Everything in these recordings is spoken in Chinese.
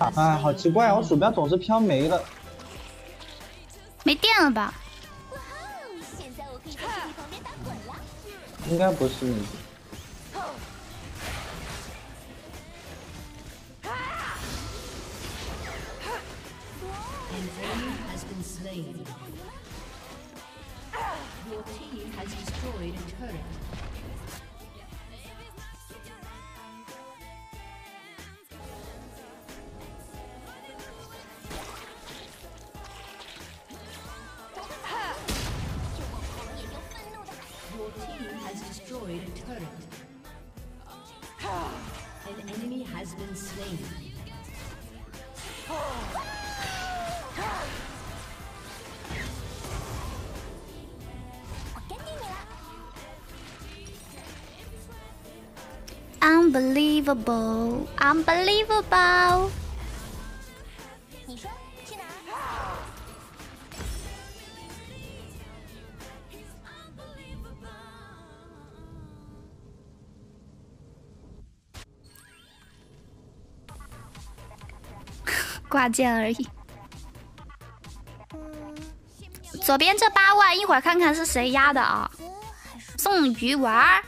哎，好奇怪，我鼠标总是飘没了。 没电了吧？ 应该不是你。 Unbelievable, unbelievable。 你说去哪？ 挂件而已。左边这8万，一会儿看看是谁压的啊？送鱼丸儿。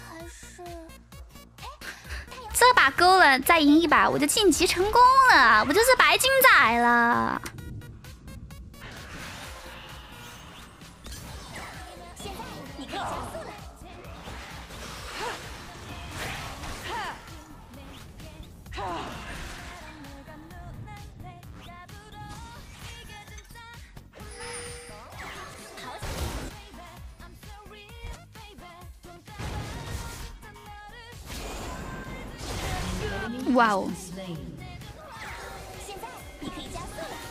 这把勾了，再赢一把我就晋级成功了，我就是白金仔了。 现在你可以加速了。 哇哦！ 现在你可以加速了。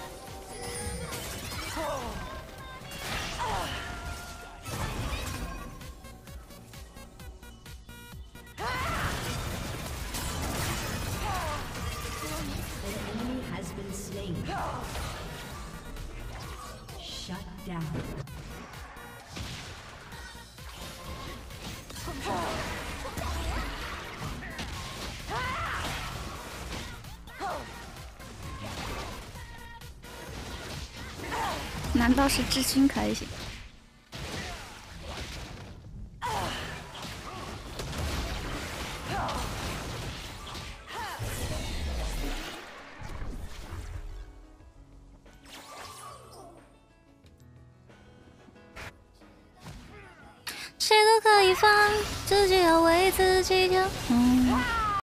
难道是智勋可以？谁都可以放，自己要为自己跳。